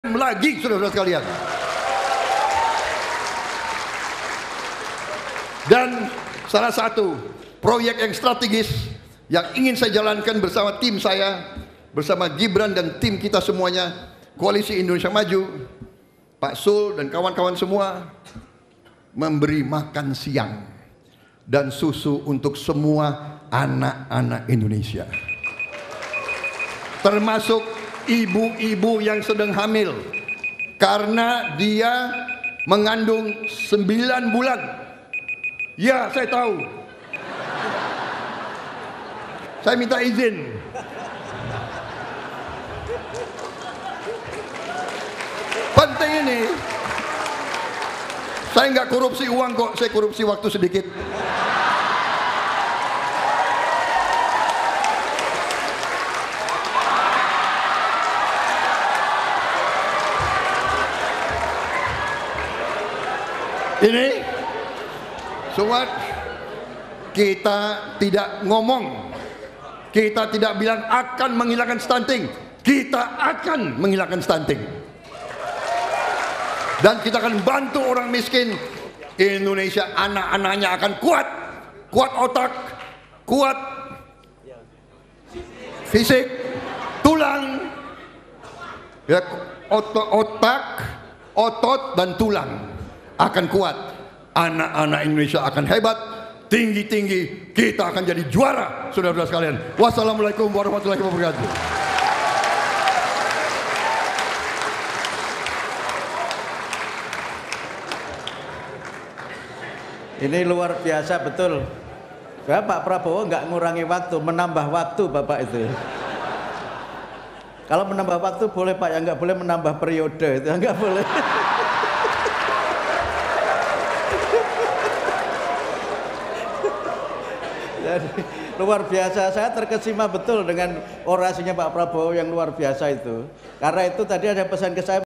lagi, saudara-saudara sekalian. Dan salah satu proyek yang strategis yang ingin saya jalankan bersama tim saya, bersama Gibran dan tim kita semuanya, Koalisi Indonesia Maju, Pak Sul dan kawan-kawan semua, memberi makan siang dan susu untuk semua anak-anak Indonesia, termasuk ibu-ibu yang sedang hamil, karena dia mengandung 9 bulan. Ya, saya tahu. Saya minta izin. Penting ini. Saya nggak korupsi uang kok, saya korupsi waktu sedikit. Ini semua kita tidak ngomong, kita tidak bilang akan menghilangkan stunting, kita akan menghilangkan stunting. Dan kita akan bantu orang miskin. Indonesia anak-anaknya akan kuat, kuat otak, kuat fisik, tulang, ya, otak, otot dan tulang akan kuat. Anak-anak Indonesia akan hebat, tinggi-tinggi, kita akan jadi juara, saudara-saudara sekalian. Wassalamualaikum warahmatullahi wabarakatuh. Ini luar biasa betul. Pak Prabowo nggak ngurangi waktu, menambah waktu Bapak itu. Kalau menambah waktu boleh Pak, yang nggak boleh menambah periode, itu nggak boleh. Jadi, luar biasa, saya terkesima betul dengan orasinya Pak Prabowo yang luar biasa itu. Karena itu tadi ada pesan ke saya.